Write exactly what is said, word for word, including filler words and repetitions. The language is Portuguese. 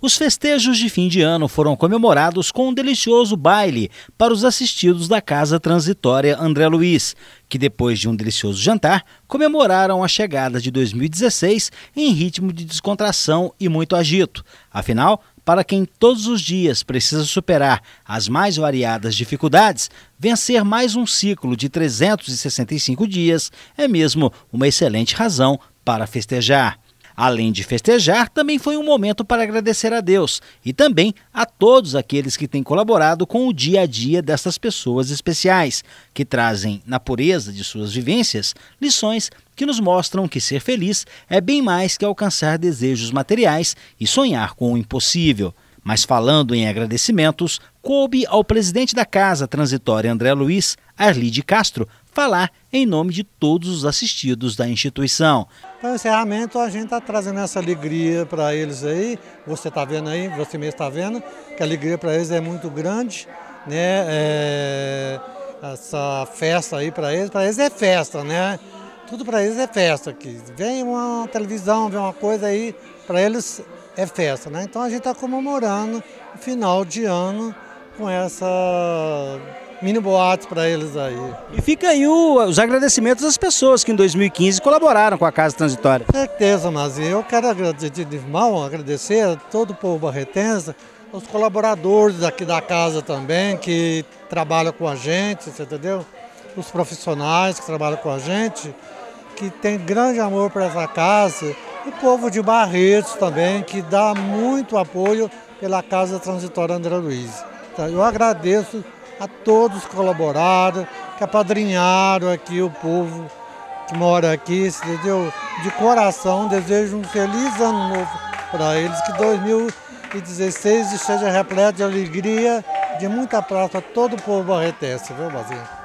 Os festejos de fim de ano foram comemorados com um delicioso baile para os assistidos da Casa Transitória André Luiz, que depois de um delicioso jantar, comemoraram a chegada de dois mil e dezesseis em ritmo de descontração e muito agito. Afinal, para quem todos os dias precisa superar as mais variadas dificuldades, vencer mais um ciclo de trezentos e sessenta e cinco dias é mesmo uma excelente razão para festejar. Além de festejar, também foi um momento para agradecer a Deus e também a todos aqueles que têm colaborado com o dia a dia dessas pessoas especiais, que trazem, na pureza de suas vivências, lições que nos mostram que ser feliz é bem mais que alcançar desejos materiais e sonhar com o impossível. Mas falando em agradecimentos, coube ao presidente da Casa Transitória André Luiz, Arlide Castro, falar em nome de todos os assistidos da instituição. Para o encerramento, a gente está trazendo essa alegria para eles aí, você está vendo aí, você mesmo está vendo, que a alegria para eles é muito grande, né? É, essa festa aí para eles, para eles é festa, né? Tudo para eles é festa aqui. Vem uma televisão, vem uma coisa aí, para eles é festa, né? Então a gente está comemorando o final de ano com essa mini boate para eles aí. E fica aí o, os agradecimentos às pessoas que em dois mil e quinze colaboraram com a Casa Transitória. Com certeza, mas eu quero agradecer, de mão, agradecer a todo o povo barretense, os colaboradores aqui da casa também, que trabalham com a gente, você entendeu? Os profissionais que trabalham com a gente, que tem grande amor por essa casa, e o povo de Barretos também, que dá muito apoio pela Casa Transitória André Luiz. Então, eu agradeço a todos que colaboraram, que apadrinharam aqui o povo que mora aqui, entendeu? De coração, desejo um feliz ano novo para eles, que dois mil e dezesseis esteja repleto de alegria, de muita paz para todo o povo barretense, viu, Bazinho?